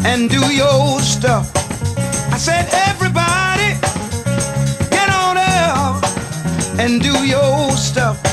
and do your stuff. I said, everybody, get on up and do your stuff.